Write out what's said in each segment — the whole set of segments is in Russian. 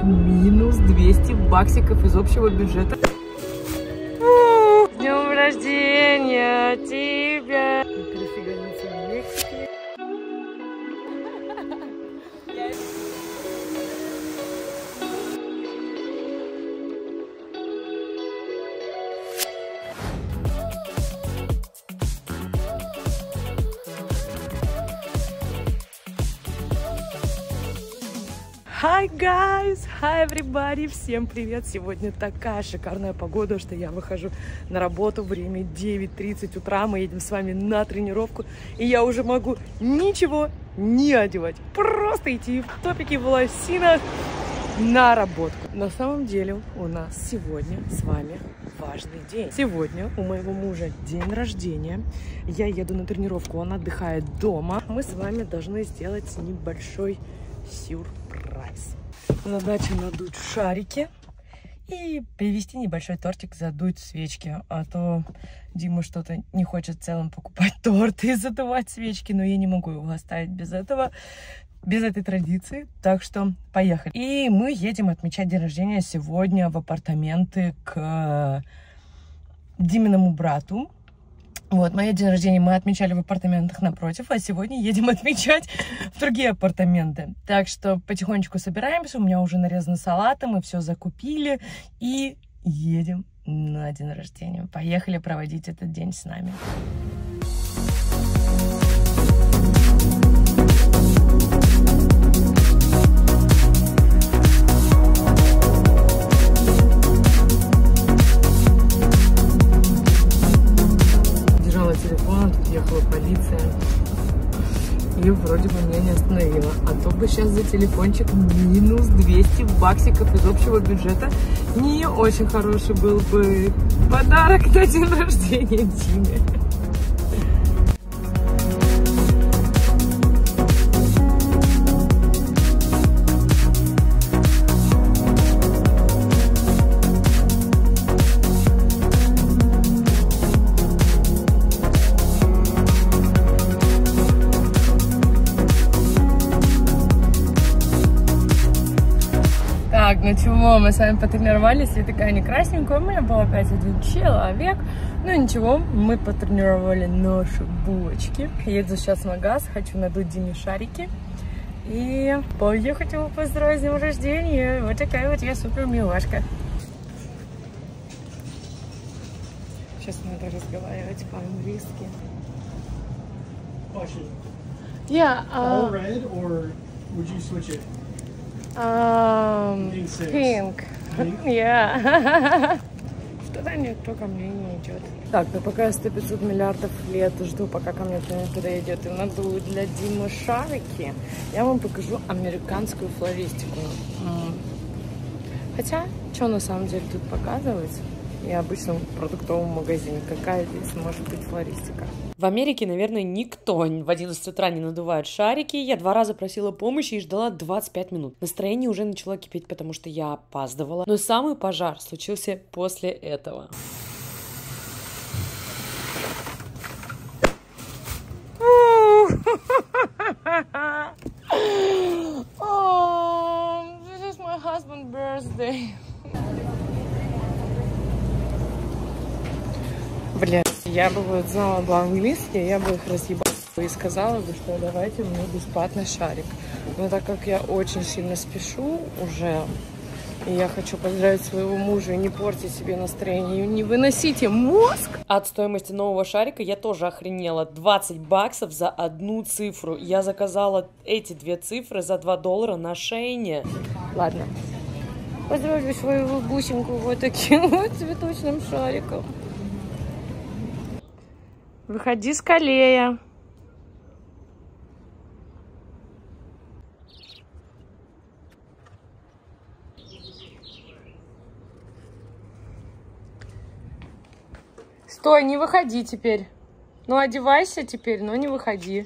минус 200 баксиков из общего бюджета. С днем рождения тебя! Hi guys, hi everybody, всем привет! Сегодня такая шикарная погода, что я выхожу на работу, время 9:30 утра, мы едем с вами на тренировку, и я уже могу ничего не одевать, просто идти в топике, в лосинах на работку. На самом деле у нас сегодня с вами важный день. Сегодня у моего мужа день рождения, я еду на тренировку, он отдыхает дома. Мы с вами должны сделать небольшой сюрприз. Задача надуть шарики и привезти небольшой тортик, задуть свечки. А то Дима что-то не хочет в целом покупать торт и задувать свечки, но я не могу его оставить без этого, без этой традиции. Так что поехали. И мы едем отмечать день рождения сегодня в апартаменты к Диминому брату. Вот, мое день рождения мы отмечали в апартаментах напротив, а сегодня едем отмечать в другие апартаменты. Так что потихонечку собираемся, у меня уже нарезаны салаты, мы все закупили и едем на день рождения. Поехали проводить этот день с нами. Телефона, тут ехала полиция и вроде бы меня не остановила, а то бы сейчас за телефончик минус 200 баксиков из общего бюджета. Не очень хороший был бы подарок на день рождения Диме. Так, ну чего, мы с вами потренировались, я такая не красненькая, у меня был опять один человек, ну ничего, мы потренировали наши булочки. Еду сейчас в магаз, хочу надуть Диме шарики и поехать его поздравить с днем рождения. Вот такая вот я супер милашка. Сейчас надо разговаривать по-английски. Yeah, all red, or would you switch it? Pink. Yeah. Что-то никто ко мне не идет. Так, ну пока я 100-500 миллиардов лет жду, пока ко мне кто-нибудь подойдет и надую для Димы шарики, я вам покажу американскую флористику. Хотя, что на самом деле тут показывать? И обычном продуктовом магазине. Какая здесь может быть флористика? В Америке, наверное, никто в 11 утра не надувает шарики. Я 2 раза просила помощи и ждала 25 минут. Настроение уже начало кипеть, потому что я опаздывала. Но самый пожар случился после этого. This is my husband's birthday. Блин, я бы вот знала бы английский, я бы их разъебала и сказала бы, что давайте мне бесплатный шарик. Но так как я очень сильно спешу уже, и я хочу поздравить своего мужа и не портить себе настроение, не выносите мозг. От стоимости нового шарика я тоже охренела. 20 баксов за одну цифру. Я заказала эти 2 цифры за $2 на Шейне. Ладно. Поздравлю свою бусинку вот таким вот цветочным шариком. Выходи скорее. Стой, не выходи теперь. Ну, одевайся теперь, но не выходи.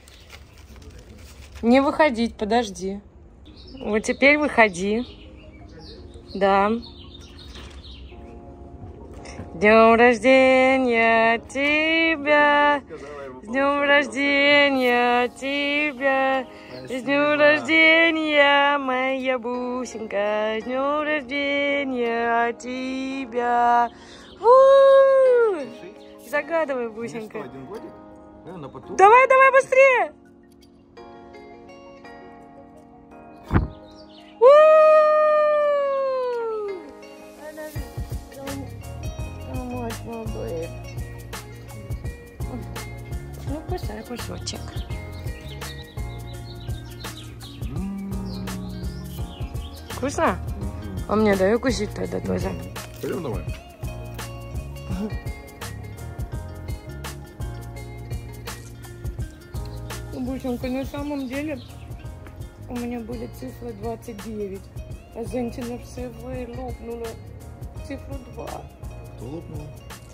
Не выходить, подожди. Вот теперь выходи. Да. днем рождения тебя! С днем рождения тебя! С днем рождения, моя бусинка! С днем рождения тебя! Загадывай, бусинка. Мне что, 1 годик? На поту? Давай, давай, быстрее! Ну, кусай кусочек. Вкусно? А мне дай укусить тогда тоже. Пойдем давай. Бусинка, на самом деле у меня были цифры 29, а женщина в цифры лопнула цифру 2. Кто лопнул?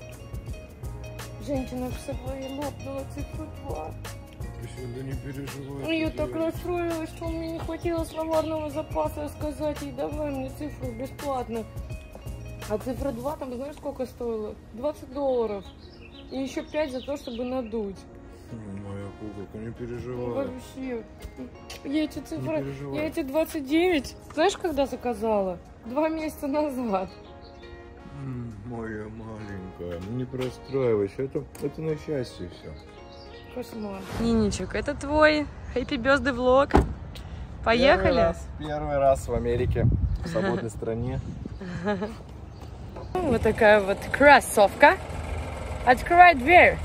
Женщина в цифры лопнула цифру 2. Да не переживай. Я так расстроилась, что у меня не хватило словарного запаса сказать ей, давай мне цифру бесплатно. А цифра 2 там знаешь сколько стоила? $20. И еще 5 за то, чтобы надуть. Моя куколка, не переживай. Вообще. Я эти цифры, я эти 29, знаешь, когда заказала? 2 месяца назад. Моя маленькая, ну не расстраивайся, это на счастье все. Кошмар. Ниничек, это твой Happy Birthday влог. Поехали? Первый раз в Америке, в свободной стране. Вот такая вот кроссовка. Открывай дверь.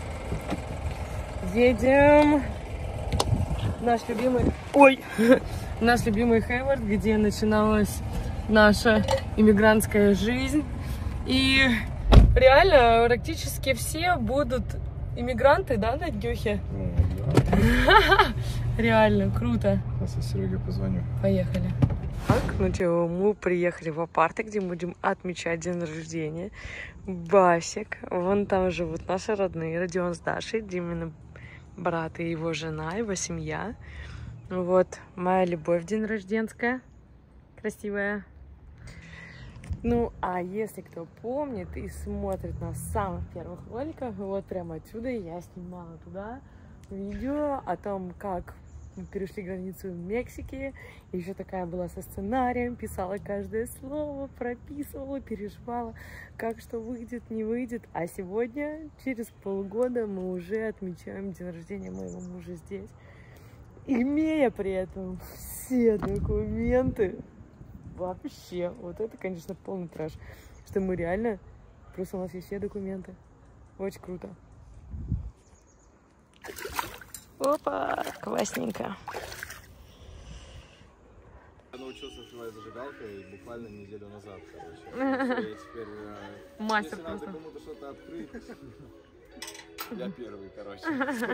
Едем. Наш любимый... Ой! Наш любимый Хейвард, где начиналась наша иммигрантская жизнь. И реально практически все будут иммигранты, да, Надюхи? Да. Реально, круто. Сейчас я Сереге позвоню. Поехали. Так, ну что, мы приехали в апарты, где будем отмечать день рождения. Басик. Вон там живут наши родные. Родион с Дашей, Димина брат и его жена, его семья. Вот моя любовь день рожденская. Красивая. Ну, а если кто помнит и смотрит на самых первых роликах, вот прямо отсюда я снимала туда видео о том, как мы перешли границу в Мексике. Еще такая была со сценарием, писала каждое слово, прописывала, переживала, как что выйдет, не выйдет. А сегодня, через полгода, мы уже отмечаем день рождения моего мужа здесь, имея при этом все документы. Вообще, вот это, конечно, полный трэш, что мы реально, просто у нас есть все документы. Очень круто. Опа, классненько. Я научился сшивать зажигалкой буквально неделю назад, короче. Я теперь... Мастер если надо просто. кому-то что-то открыть, я первый, короче.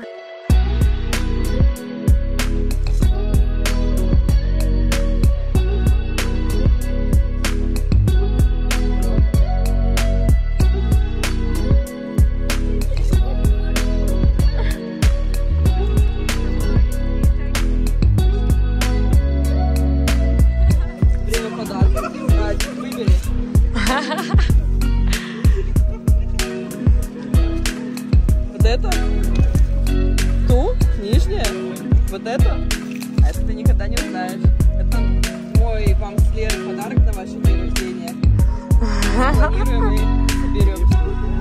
Вот это? Ту? Нижняя? Вот это? А это ты никогда не узнаешь. Это мой вам с Лерой подарок на ваше день рождения. Планируем и соберем.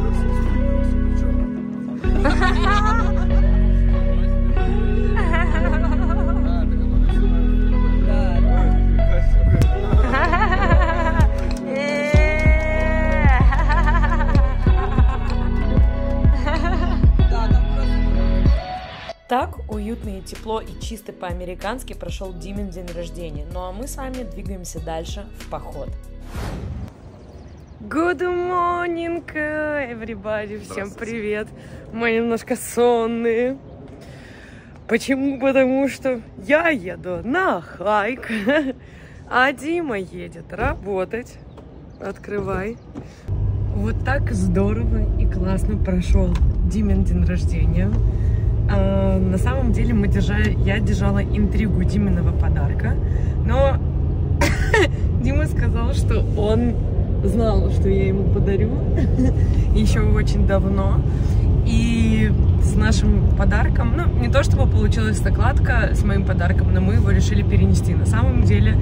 Так уютно и тепло и чисто по-американски прошел Димин день рождения. Ну а мы с вами двигаемся дальше в поход. Good morning, everybody! Всем привет! Мы немножко сонные. Почему? Потому что я еду на хайк, а Дима едет работать. Открывай. Вот так здорово и классно прошел Димин день рождения. На самом деле я держала интригу Диминого подарка, но Дима сказал, что он знал, что я ему подарю еще очень давно. И с нашим подарком, ну, не то чтобы получилась накладка с моим подарком, но мы его решили перенести. На самом деле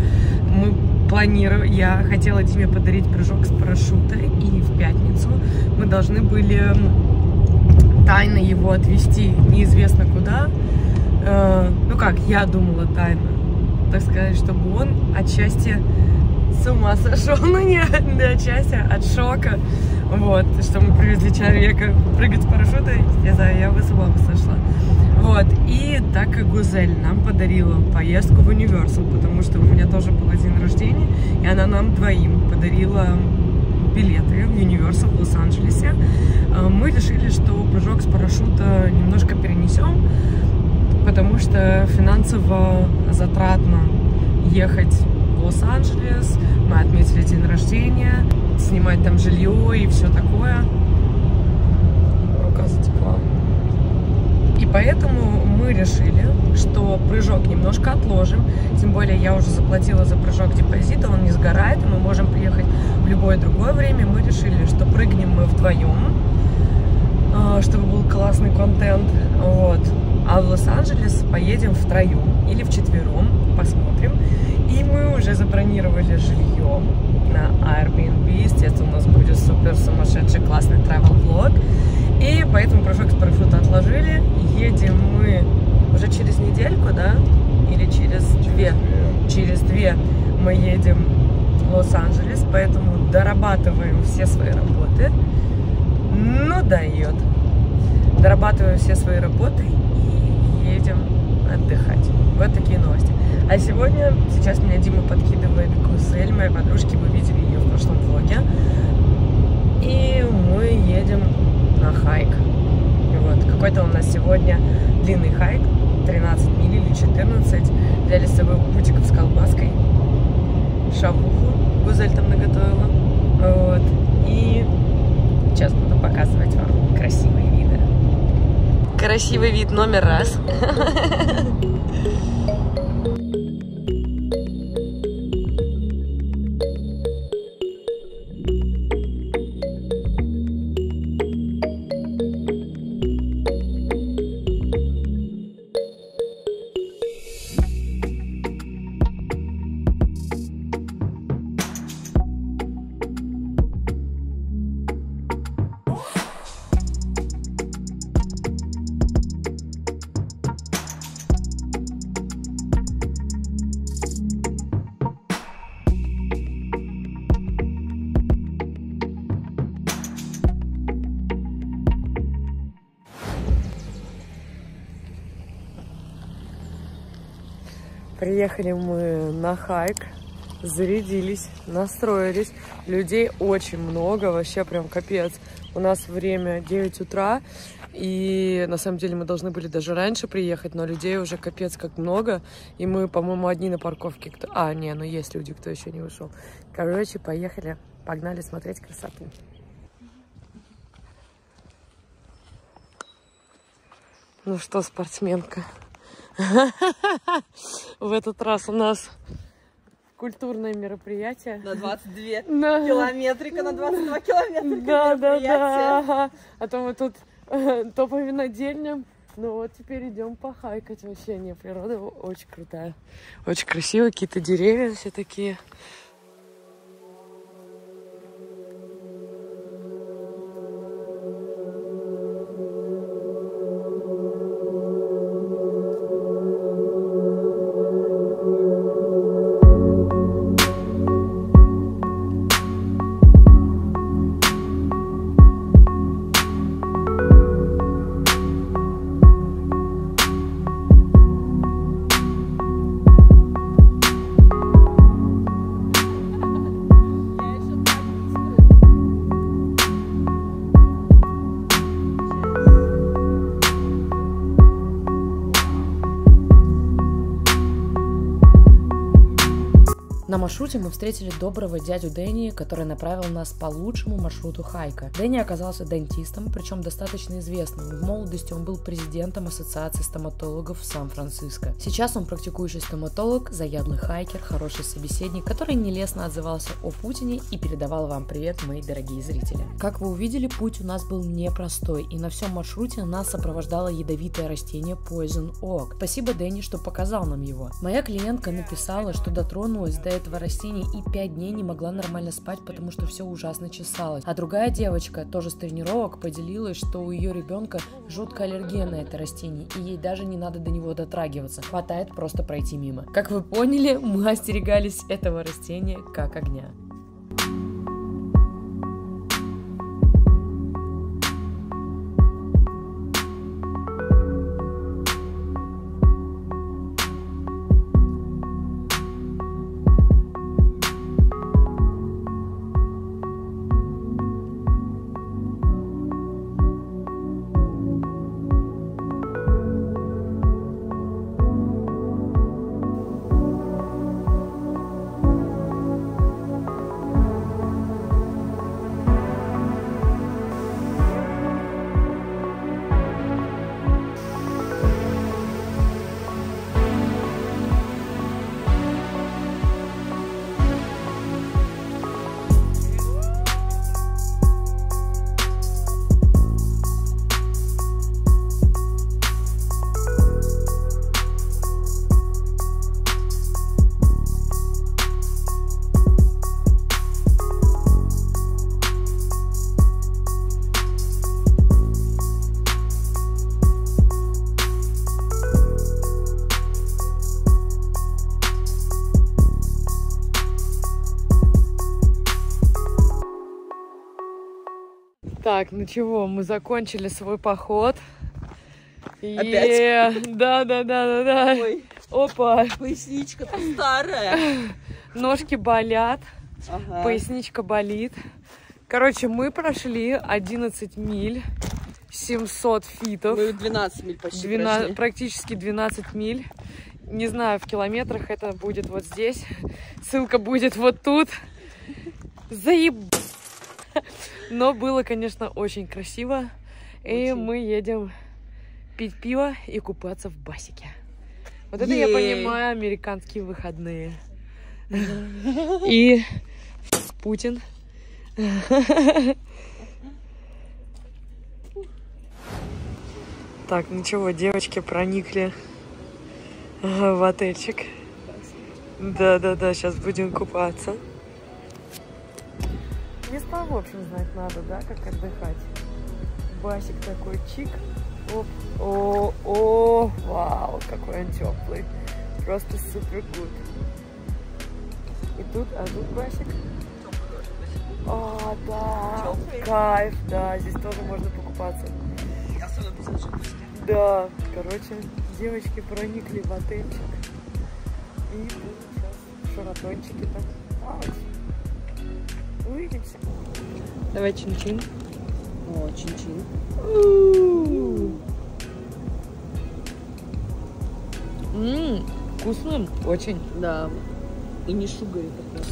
я хотела Диме подарить прыжок с парашюта, и в пятницу мы должны были тайно его отвезти неизвестно куда. Ну как, я думала тайно, так сказать, чтобы он отчасти с ума сошел, ну не отчасти, от шока. Вот, что мы привезли человека прыгать с парашюта, не знаю, я бы с ума сошла. Вот, и так как Гузель нам подарила поездку в Universal, потому что у меня тоже был день рождения, и она нам двоим подарила билеты в Universal в Лос-Анджелесе, мы решили, что прыжок с парашюта немножко перенесем, потому что финансово затратно ехать в Лос-Анджелес, мы отметили день рождения, снимать там жилье и все такое. Рука затекла. И поэтому мы решили, что прыжок немножко отложим. Тем более я уже заплатила за прыжок депозита, он не сгорает, и мы можем приехать в любое другое время. Мы решили, что прыгнем мы вдвоем, чтобы был классный контент. Вот. А в Лос-Анджелес поедем втроем или вчетвером, посмотрим. И мы уже забронировали жилье на Airbnb. Естественно, у нас будет супер сумасшедший классный travel-влог. И поэтому прыжок с парашюта отложили. Едем мы уже через недельку, да? Или через две? Через две мы едем в Лос-Анджелес, поэтому дорабатываем все свои работы. Ну, дает. Дорабатываем все свои работы и едем отдыхать. Вот такие новости. А сейчас меня Дима подкидывает Гузель, моей подружки, вы видели ее в прошлом влоге. И мы едем на хайк. Вот. Какой-то у нас сегодня длинный хайк, 13 миль или 14. Взяли с собой бутиков с колбаской, шавуху Гузель там наготовила. Вот. И сейчас буду показывать вам красивые виды. Красивый вид номер раз. Приехали мы на хайк, зарядились, настроились. Людей очень много, вообще прям капец. У нас время 9 утра, и на самом деле мы должны были даже раньше приехать, но людей уже капец как много. И мы, по-моему, одни на парковке. Ну есть люди, кто еще не вышел. Короче, поехали, погнали смотреть красоту. Ну что, спортсменка? В этот раз у нас культурное мероприятие. На 22 километрика, на 22 километрика. Да. А то мы тут то по винодельням. Ну вот теперь идем похайкать. Вообще не, природа очень крутая. Очень красиво, какие-то деревья все такие. маршруте мы встретили доброго дядю Дэнни, который направил нас по лучшему маршруту хайка. Дэнни оказался дантистом, причем достаточно известным. В молодости он был президентом Ассоциации стоматологов в Сан-Франциско. Сейчас он практикующий стоматолог, заядлый хайкер, хороший собеседник, который нелестно отзывался о Путине и передавал вам привет, мои дорогие зрители. Как вы увидели, путь у нас был непростой, и на всем маршруте нас сопровождало ядовитое растение Poison Oak. Спасибо Дэнни, что показал нам его. Моя клиентка написала, что дотронулась до этого растения и 5 дней не могла нормально спать, потому что все ужасно чесалось. А другая девочка, тоже с тренировок, поделилась, что у ее ребенка жуткая аллергия на это растение, и ей даже не надо до него дотрагиваться, хватает просто пройти мимо. Как вы поняли, мы остерегались этого растения как огня. Так, ну чего, мы закончили свой поход. Опять? Да. Ой, Опа. поясничка-то старая. Ножки болят, Ага. поясничка болит. Короче, мы прошли 11 миль, 700 фитов. Мы 12 миль почти прошли. Практически 12 миль. Не знаю, в километрах это будет вот здесь. Ссылка будет вот тут. Заеб... Но было, конечно, очень красиво. И мы едем пить пиво и купаться в басике. Вот это я понимаю американские выходные. И Путин. Так, ну чего, девочки проникли в отельчик. Да, сейчас будем купаться. Места, в общем, знать надо, да, как отдыхать. Басик такой, чик. Оп. О, вау, какой он теплый. Просто супер гуд. И тут басик. О, да. Теплый. Кайф, да, здесь тоже можно покупаться. Да, короче, девочки проникли в отельчик. И будут сейчас шаратончики так плавать. Увидимся. Давай чин-чин. О, чин-чин. Вкусно, очень. Да. И не шугари такой.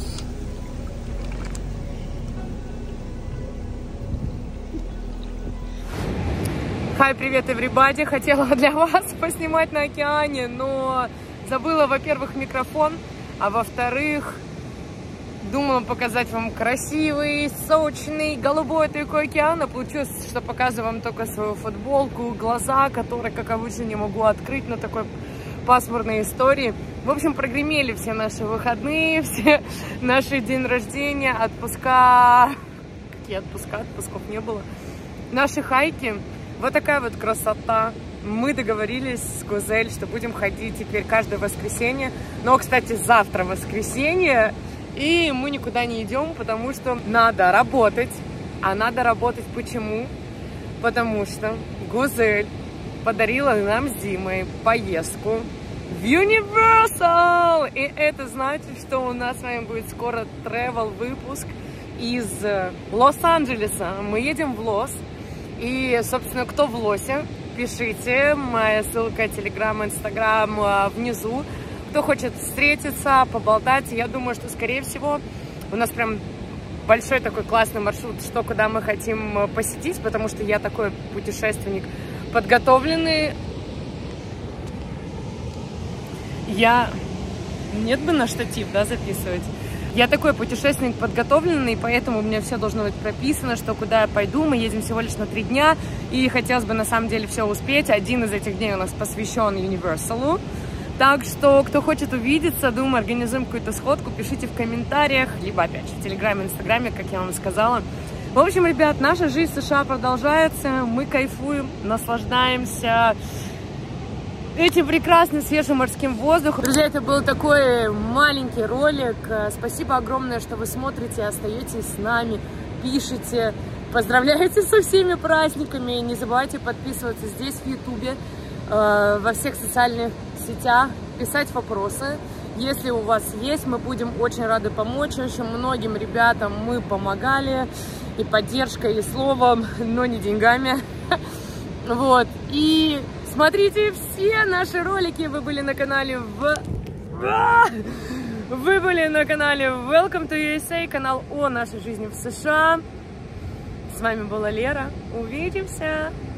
Хай, привет, everybody! Хотела для вас поснимать на океане, но забыла, во-первых, микрофон, а во-вторых, думала показать вам красивый, сочный, голубой такой океан, а получилось, что показываю вам только свою футболку, глаза, которые, как обычно, не могу открыть на такой пасмурной истории. В общем, прогремели все наши выходные, все наши день рождения, отпуска. Какие отпуска? Отпусков не было. Наши хайки. Вот такая вот красота. Мы договорились с Гузель, что будем ходить теперь каждое воскресенье. Но, кстати, завтра воскресенье, и мы никуда не идем, потому что надо работать. А надо работать почему? Потому что Гузель подарила нам с Димой поездку в Universal. И это значит, что у нас с вами будет скоро travel выпуск из Лос-Анджелеса. Мы едем в Лос. И, собственно, кто в Лосе, пишите. Моя ссылка, Телеграм, Инстаграм внизу. кто хочет встретиться, поболтать, я думаю, что, скорее всего, у нас прям большой такой классный маршрут, что куда мы хотим посетить, потому что я такой путешественник подготовленный. Нет бы на штатив, да, записывать. Я такой путешественник подготовленный, поэтому у меня все должно быть прописано, что куда я пойду. Мы едем всего лишь на 3 дня, и хотелось бы на самом деле все успеть. Один из этих дней у нас посвящен Universal. Так что, кто хочет увидеться, думаю, организуем какую-то сходку, пишите в комментариях, либо опять же в Телеграме, Инстаграме, как я вам сказала. В общем, ребят, наша жизнь в США продолжается, мы кайфуем, наслаждаемся этим прекрасным свежим морским воздухом. Друзья, это был такой маленький ролик. Спасибо огромное, что вы смотрите, остаетесь с нами, пишите, поздравляете со всеми праздниками. Не забывайте подписываться здесь в Ютубе, во всех социальных сетях, писать вопросы. Если у вас есть, мы будем очень рады помочь. Очень многим ребятам мы помогали и поддержкой, и словом, но не деньгами. Вот. И смотрите все наши ролики. Вы были на канале Welcome to USA, канал о нашей жизни в США. С вами была Лера. Увидимся!